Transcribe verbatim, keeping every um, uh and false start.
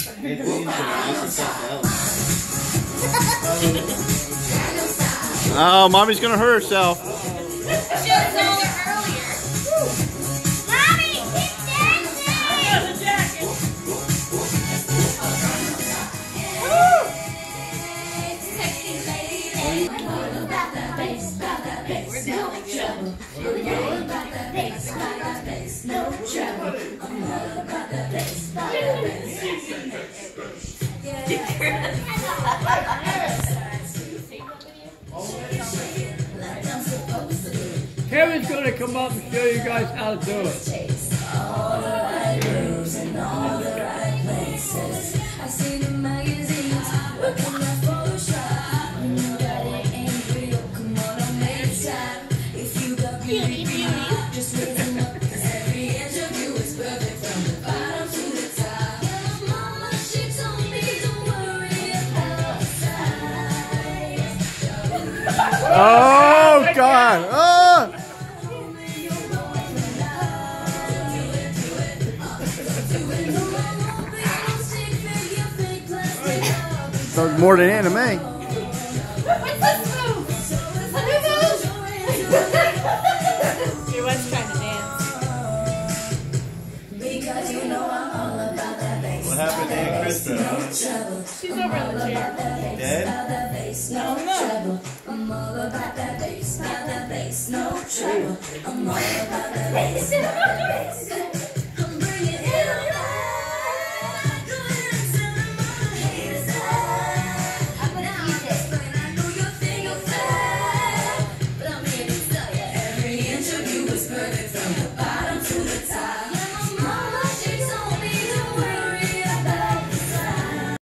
Oh, mommy's gonna hurt herself. She was earlier. Mommy, keep dancing! There's a jacket. Woo! Sexy lady. All about that bass, about that bass, no trouble. We're all about that bass, about that bass, no trouble. I'm all about that bass, about that Kevin's going to come up and show you guys how to do it. All the right rooms and all the right places. I see the magazines, looking at Photoshop. You know that it ain't real. Come on, I'll make time. If you got beauty, beauty, just raise them up. Cause every inch of you is perfect from the bottom to the top. Yeah, mama, she told me don't worry about the size. Oh God! Oh! So more than anime. What's this move? Is this a new move? She was trying to dance. Because you know I'm all about that bass. What happened to Aunt Krista? She's over in the chair. Dead? No, no. I'm all about that bass, about that bass, no trouble. I'm all about that bass, about that bass.